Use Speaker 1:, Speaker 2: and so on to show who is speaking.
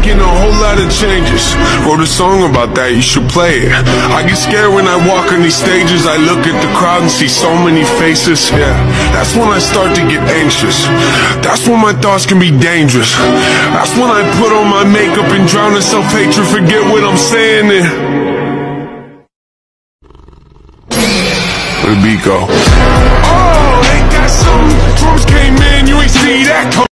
Speaker 1: making a whole lot of changes. Wrote a song about that, you should play it. I get scared when I walk on these stages. I look at the crowd and see so many faces. Yeah, that's when I start to get anxious. That's when my thoughts can be dangerous. That's when I put on my makeup and drown in self-hatred. Forget what I'm saying and where the beat go? Oh, ain't that something? Drums came in, you ain't see that.